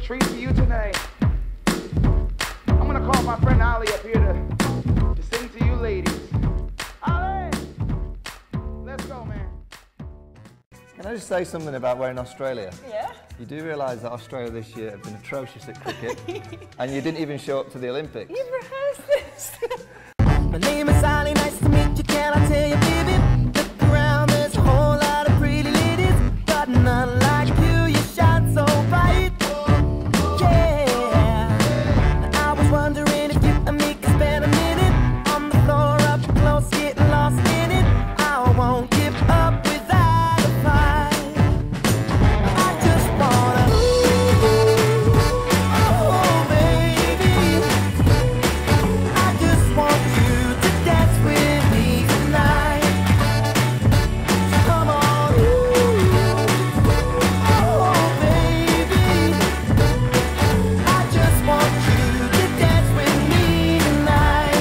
treat for you tonight. I'm gonna call my friend Ali up here to sing to you ladies. Ali! Let's go, man. Can I just say something about wearing Australia? Yeah? You do realise that Australia this year have been atrocious at cricket, and you didn't even show up to the Olympics. You've rehearsed this. My name is Ali, nice to meet you, can I tell you, baby? Look around, there's a whole lot of pretty ladies, but none like you, you shine so bright. Yeah, I was wondering if you and me could spend a minute on the floor up close, getting lost in it. I won't give up without a fight. I just wanna, oh baby, I just want you to dance with me tonight. So come on, oh baby, I just want you to dance with me tonight.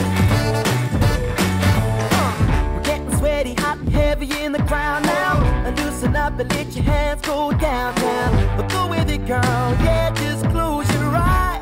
We're getting sweaty, hot and heavy in the crowd now. Loosen up and let your hands go downtown. But go with it, girl, yeah, just close your eyes.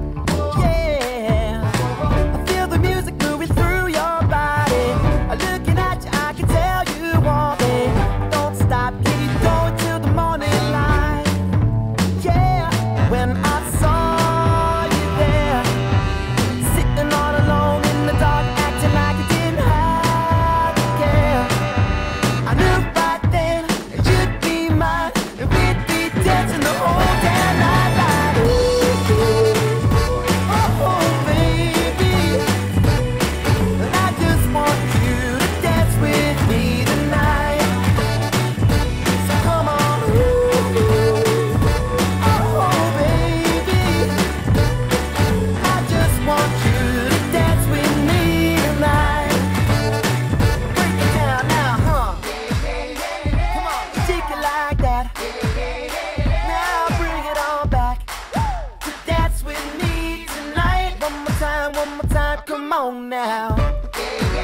Yeah, I feel the music moving through your body. Looking at you, I can tell you want me. Don't stop, keep going till the morning light. Yeah, when I saw you there, sitting all alone in the dark, acting like you didn't have to care, I knew right then that you'd be mine, and we'd be dancing the whole damn night like, oh baby, and I just want you to dance with me tonight. So come on, oh baby, I just want you to dance with me tonight. Break it down now, huh? Come on, take it like that. Now bring it on back. To dance with me tonight. One more time, come on now. Do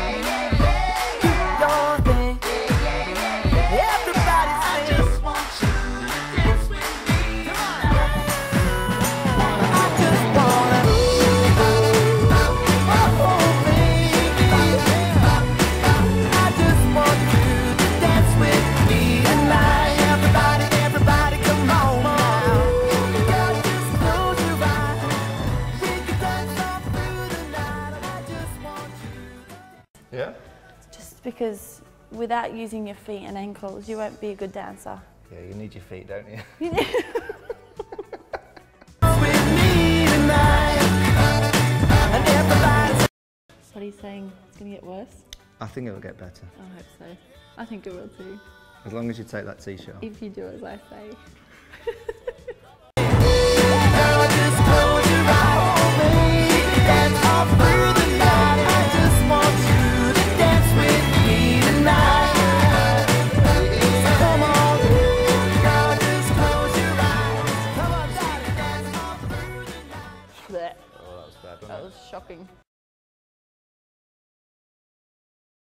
your thing. Everybody sing. I just want you to dance with me tonight. I just wanna, oh baby, I just want you to dance with me tonight. Everybody, come on now. Girl, just close your eyes. We can dance all through the night. I just want you. Yeah? Just because without using your feet and ankles, you won't be a good dancer. Yeah, you need your feet, don't you? With me tonight. And everybody's What are you saying? It's going to get worse? I think it'll get better, I hope so. I think it will too. as long as you take that t-shirt off. If you do as I say.